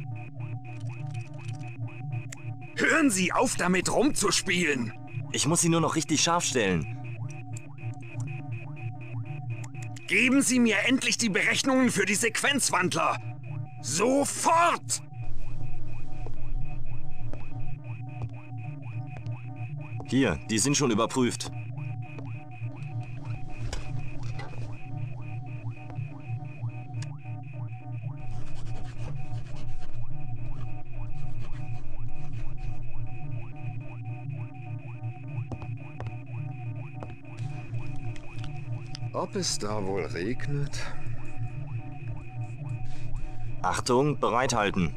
Hören Sie auf, damit rumzuspielen! Ich muss sie nur noch richtig scharf stellen. Geben Sie mir endlich die Berechnungen für die Sequenzwandler! Sofort! Hier, die sind schon überprüft. Ob es da wohl regnet? Achtung, bereithalten.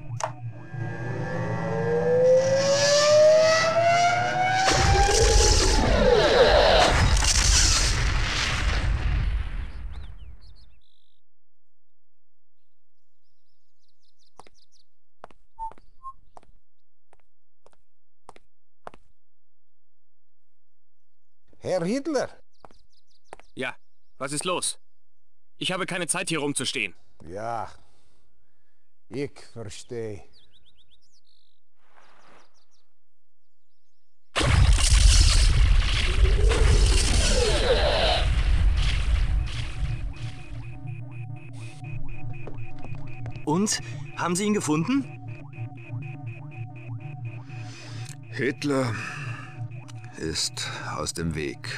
Herr Hitler! Ja, was ist los? Ich habe keine Zeit, hier rumzustehen. Ja, ich verstehe. Und? Haben Sie ihn gefunden? Hitler ist aus dem Weg.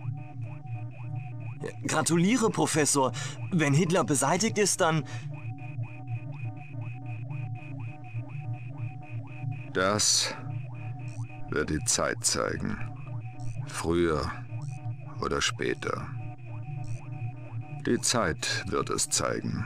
Gratuliere, Professor. Wenn Hitler beseitigt ist, dann... Das wird die Zeit zeigen. Früher oder später. Die Zeit wird es zeigen.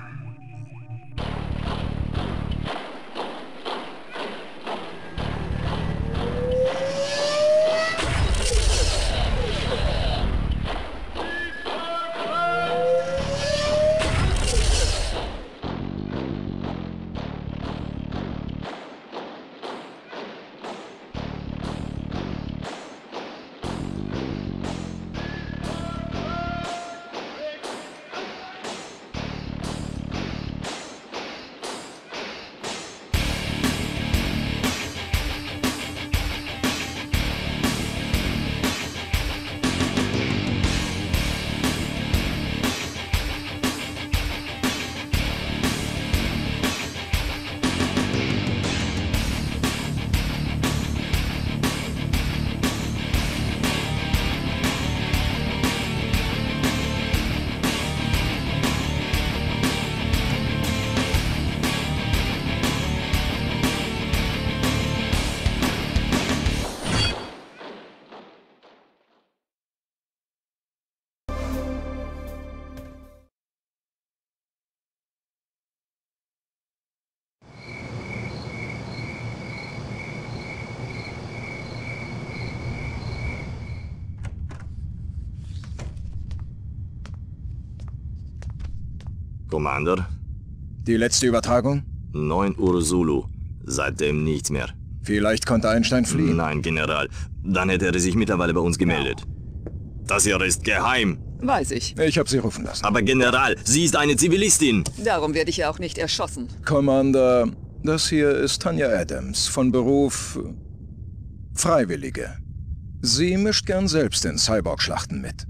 Commander? Die letzte Übertragung? 9 Uhr Zulu. Seitdem nichts mehr. Vielleicht konnte Einstein fliehen. Nein, General. Dann hätte er sich mittlerweile bei uns gemeldet. Das hier ist geheim. Weiß ich. Ich habe sie rufen lassen. Aber General, sie ist eine Zivilistin. Darum werde ich ja auch nicht erschossen. Commander, das hier ist Tanya Adams, von Beruf Freiwillige. Sie mischt gern selbst in Cyborg-Schlachten mit.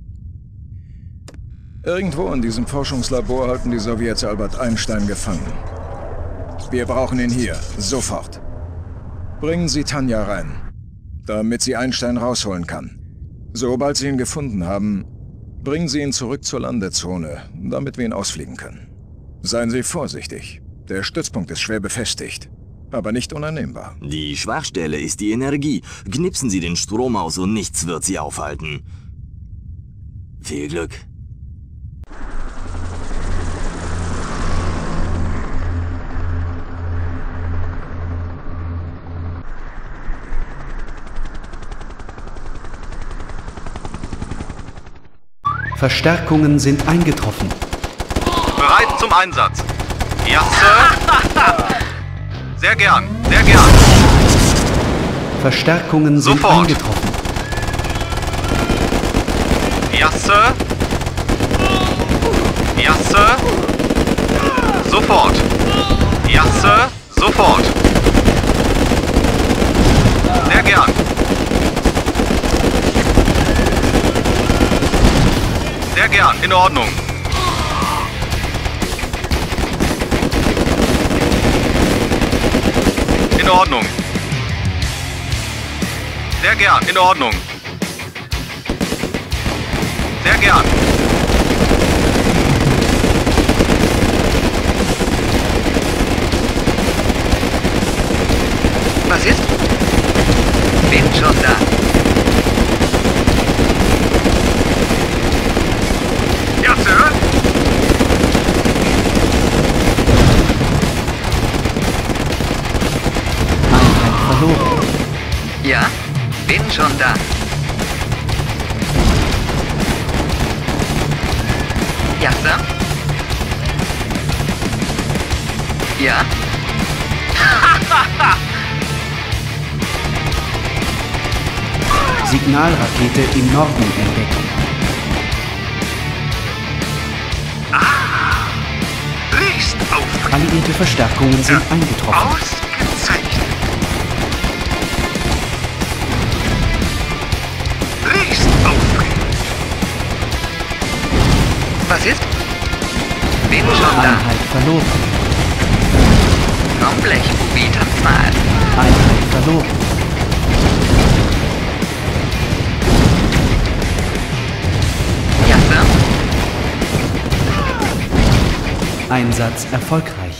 Irgendwo in diesem Forschungslabor halten die Sowjets Albert Einstein gefangen. Wir brauchen ihn hier, sofort. Bringen Sie Tanya rein, damit sie Einstein rausholen kann. Sobald Sie ihn gefunden haben, bringen Sie ihn zurück zur Landezone, damit wir ihn ausfliegen können. Seien Sie vorsichtig. Der Stützpunkt ist schwer befestigt, aber nicht unannehmbar. Die Schwachstelle ist die Energie. Knipsen Sie den Strom aus und nichts wird sie aufhalten. Viel Glück. Verstärkungen sind eingetroffen. Bereit zum Einsatz. Ja, Sir. Sehr gern, sehr gern. Verstärkungen sind Sofort. eingetroffen. Ja, Sir. Ja, Sir. Sofort. Ja, Sir. Sofort. Sofort. Sehr gern. Sehr gern. In Ordnung. In Ordnung. Sehr gern. In Ordnung. Sehr gern. Was ist? Bin schon da. Ja, Sir. Einheit verloren. Ja, bin schon da. Ja, Sir? Ja? Signalrakete im Norden entdeckt. Höchst aufregend. Alliierte Verstärkungen sind eingetroffen. Ausgezeichnet. Höchst aufregend. Was ist? Bin schon da. Einheit verloren. Komm, Blechbubi, tanz mal. Einheit verloren. Ja, Sir? Einsatz erfolgreich.